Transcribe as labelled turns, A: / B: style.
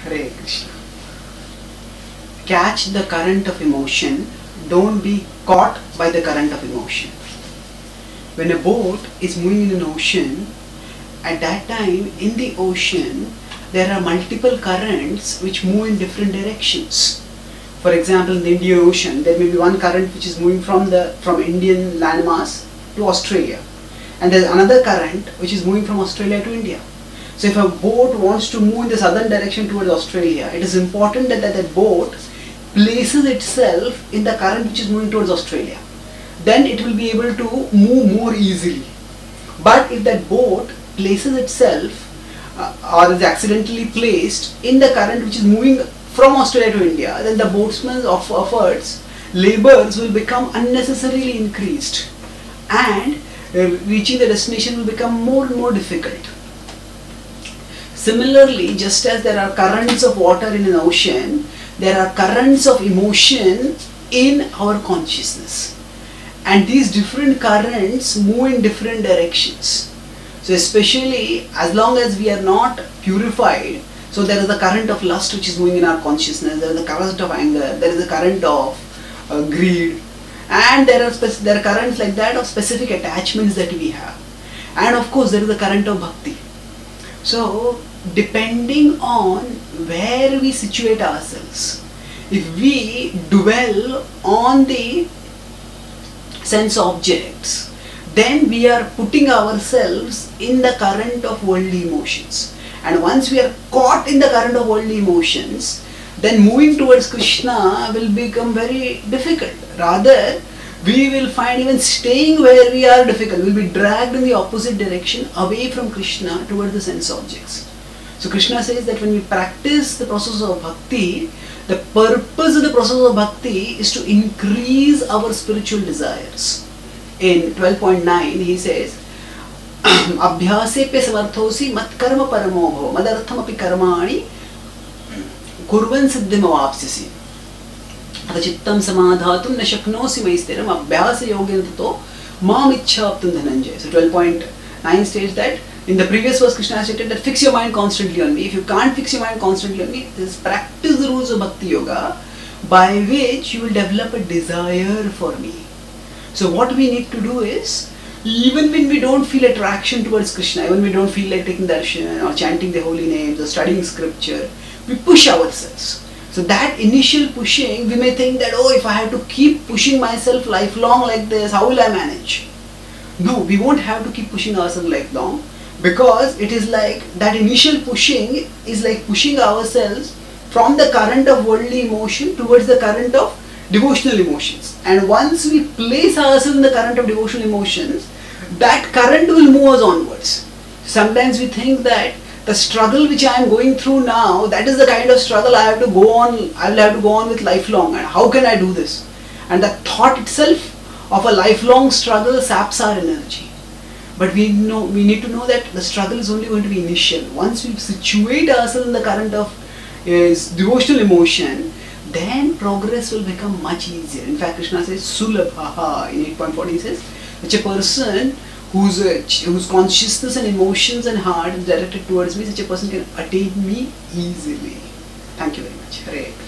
A: Hare Krishna. Catch the current of emotion, don't be caught by the current of emotion. When a boat is moving in an ocean, at that time in the ocean there are multiple currents which move in different directions. For example, in the Indian Ocean there may be one current which is moving from Indian landmass to Australia, and there is another current which is moving from Australia to India. So if a boat wants to move in the southern direction towards Australia, it is important that that boat places itself in the current which is moving towards Australia. Then it will be able to move more easily. But if that boat places itself or is accidentally placed in the current which is moving from Australia to India, then the boatsman's efforts, labors will become unnecessarily increased, and reaching the destination will become more and more difficult. Similarly, just as there are currents of water in an ocean, there are currents of emotion in our consciousness, and these different currents move in different directions. So especially as long as we are not purified, so there is the current of lust which is moving in our consciousness, there is the current of anger, there is the current of greed, and there are currents like that of specific attachments that we have, and of course there is the current of bhakti. So depending on where we situate ourselves, if we dwell on the sense objects, then we are putting ourselves in the current of worldly emotions. And once we are caught in the current of worldly emotions, then moving towards Krishna will become very difficult. Rather, we will find even staying where we are difficult. We will be dragged in the opposite direction away from Krishna towards the sense objects. So Krishna says that when we practice the process of bhakti, the purpose of the process of bhakti is to increase our spiritual desires. In 12.9 he says, Abhyasepya samarthosi matkarma paramo bhava madarthamapi karmani kurvan siddhim avapsyasi atha chittam samadhatum na shaknosi maistiram abhyasa yogena tato mam ichchaptum dhananjaya. So 12.9 states that in the previous verse Krishna stated that fix your mind constantly on me. If you can't fix your mind constantly on me, just practice the rules of bhakti yoga by which you will develop a desire for me. So what we need to do is, even when we don't feel attraction towards Krishna, even when we don't feel like taking darshan or chanting the holy names or studying scripture, we push ourselves. So that initial pushing, we may think that, oh, if I have to keep pushing myself lifelong like this, how will I manage? No, we won't have to keep pushing ourselves lifelong, because it is like that initial pushing is like pushing ourselves from the current of worldly emotion towards the current of devotional emotions. And once we place ourselves in the current of devotional emotions, that current will move us onwards. Sometimes we think that the struggle which I am going through now, that is the kind of struggle I have to go on, I will have to go on with lifelong, and how can I do this? And the thought itself of a lifelong struggle saps our energy. But we need to know that the struggle is only going to be initial. Once we situate ourselves in the current of devotional emotion, then progress will become much easier. In fact, Krishna says, Sulabhaha, in 8.40 he says, such a person whose consciousness and emotions and heart is directed towards me, such a person can attain me easily. Thank you very much. Hare Krishna.